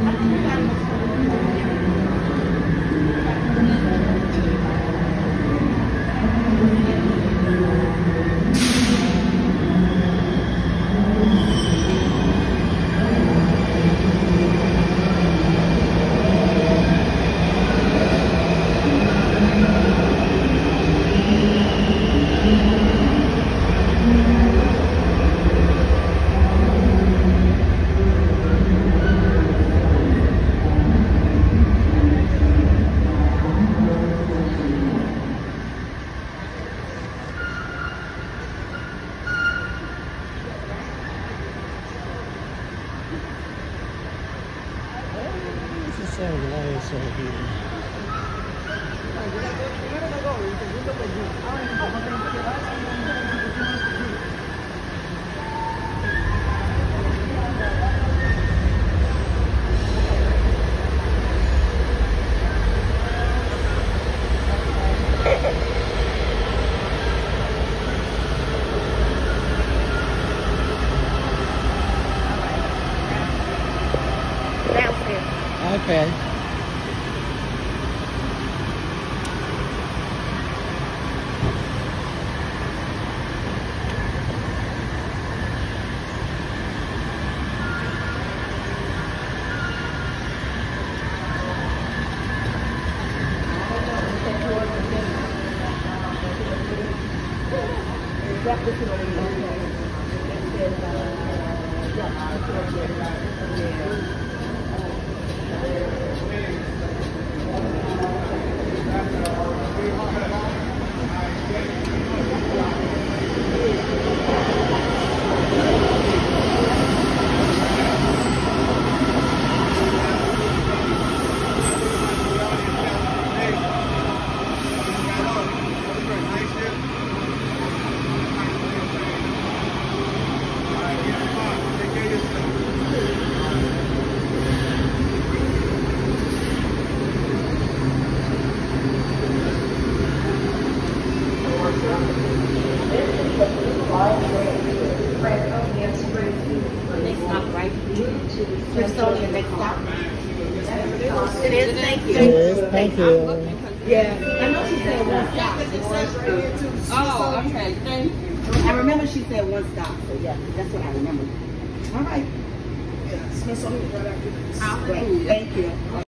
So nice over here. Okay. Smithsonian next stop. It is, thank you. It is, thank you. Yeah, I know she said one stop. Oh, okay, thank you. I remember she said one stop, so yeah, that's what I remember. All right. Smithsonian right after this. Thank you.